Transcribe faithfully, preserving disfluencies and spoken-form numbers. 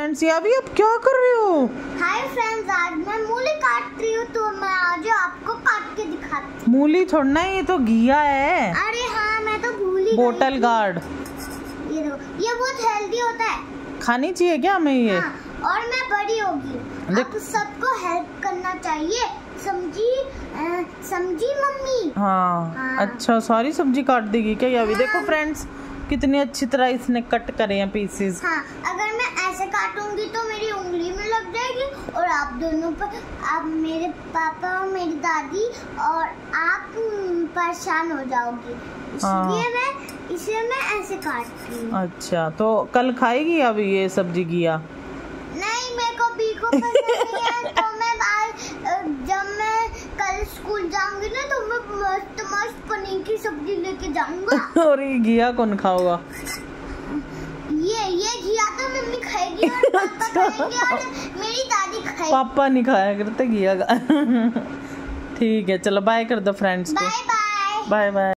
Friends, ये अभी आप क्या कर रहे हो? हाय फ्रेंड्स, आज मैं मूली काट रही हूँ, तो मैं आज आपको काट के दिखाती हूँ। मूली छोड़ना है, ये तो घिया है। अरे हाँ, मैं तो भूल ही बोतल गई थी। गार्ड। ये देखो, ये बहुत हेल्दी होता है। खानी चाहिए क्या हमें ये? हाँ, और मैं बड़ी होगी, अब सबको हेल्प करना चाहिए, समझी? अ, समझी मम्मी? हाँ, हाँ। अच्छा सारी सब्जी काट देगी क्या? ये अभी देखो फ्रेंड्स, कितनी अच्छी तरह इसने कट करे हैं पीसेस। हाँ, अगर मैं ऐसे काटूंगी तो मेरी उंगली में लग जाएगी और आप दोनों पर, आप मेरे पापा और मेरी दादी और आप परेशान हो जाओगे, इसलिए मैं इसे मैं ऐसे काटती हूँ। अच्छा, तो कल खाएगी अभी ये सब्जी घिया? नहीं, मेरे को बी को पसंद नहीं है, तो मैं आज जब मैं कल स्कूल जाऊंगी ना, तो मैं मस्त मस्त पनीर की सब्जी लेके जाऊंगा। और ये घिया कौन खाओगा? ये ये घिया तो मम्मी खाएगी और पापा खाएंगे और मेरी दादी खाएगी। पापा नहीं खाया करते घिया का। ठीक है, चलो बाय कर दो फ्रेंड्स को। Bye bye. Bye bye.